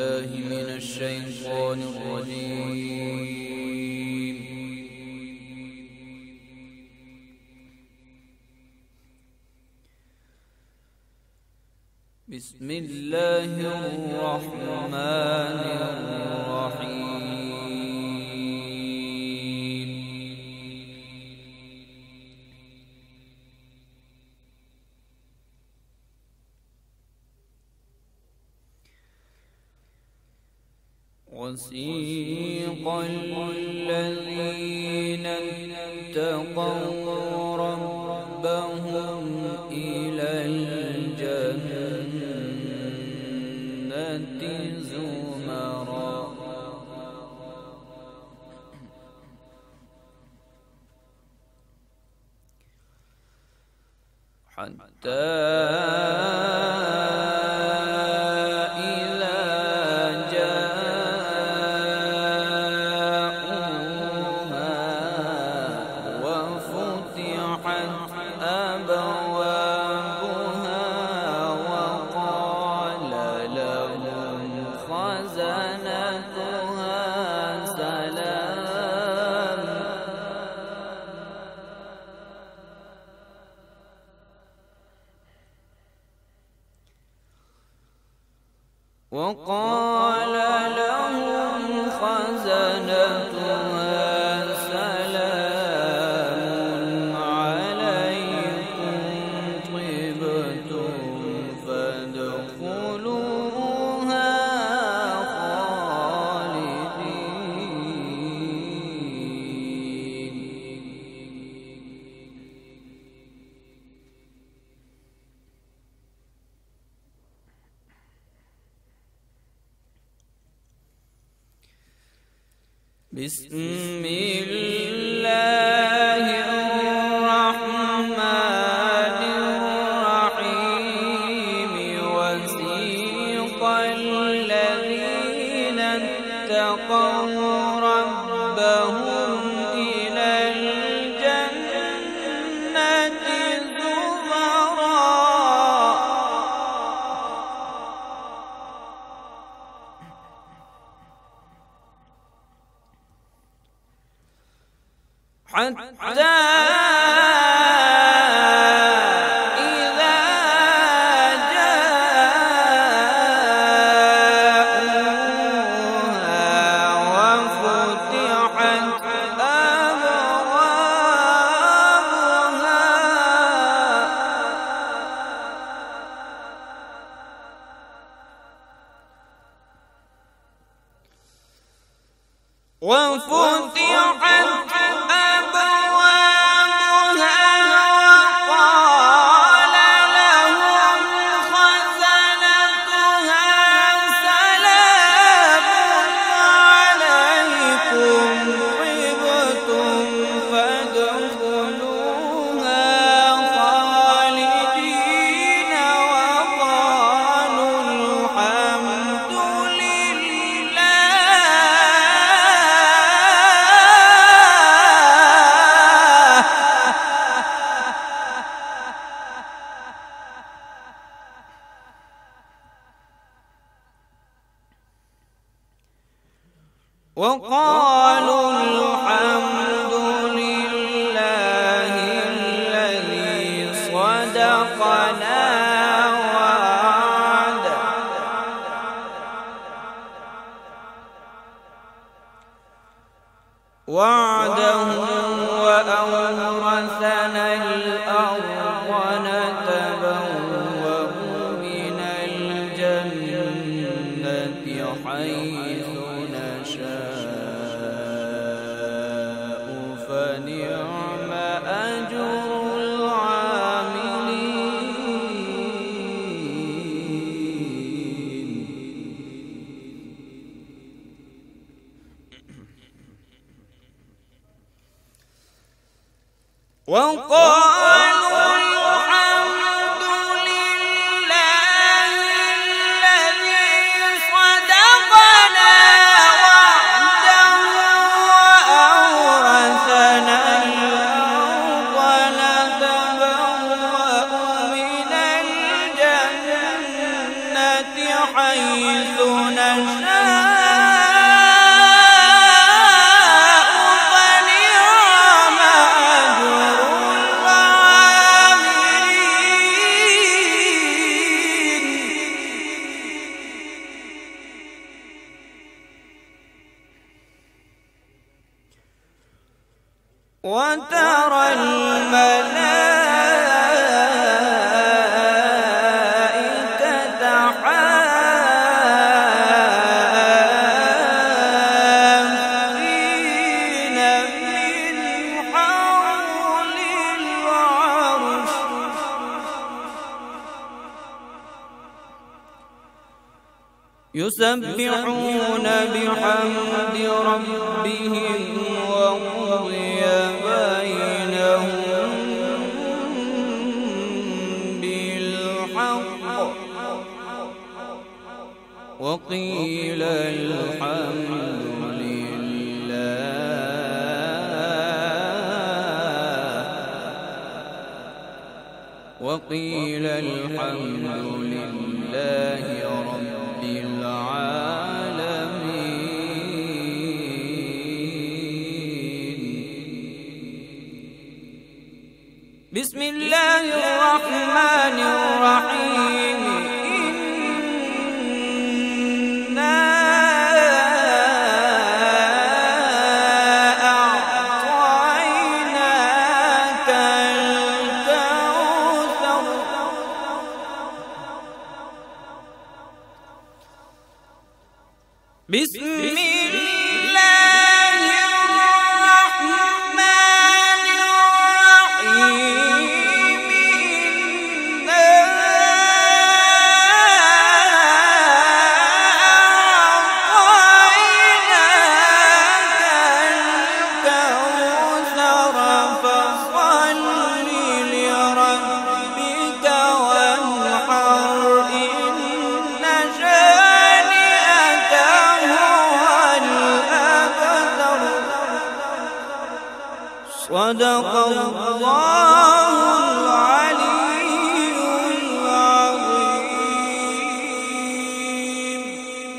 بالله من الشيطان الرجيم. بسم الله الرحمن الرحيم. وسيق الذين اتقوا ربهم إلى الجنة زمرا حتى وقال لهم خزنتها سلام عليكم طبتم فادخلوها خالدين. بسم الله الرحمن الرحيم. وسيق الذين اتقوا ربهم إلى الجنة زمرا حتى إذا جاءوها وفتحت وقال لهم خزنتها سلام عليكم طبتم فادخلوها خالدين وقالوا الحمد لله الذي صدقنا وعده وأورثنا الأرض نتبوأ من الجنة حيث نشاء فنعم أجر العاملين. وقالوا الحمد لله الذي صدقنا وعده وأورثنا الأرض نتبوأ من الجنة حيث نشاء فنعم أجر العاملين. وترى الملائكة حافين من حول العرش يسبحون بحمد ربهم وقضي بينهم بالحق وقيل الحمد لله رب العالمين. بسم الله الرحمن الرحيم. إنا أعطيناك الكوثر. بسم الله الرحمن الرحيم. إنا أعطيناك الكوثر فصل لربك وانحر إن شانئك هو الأبتر. صدق الله العظيم.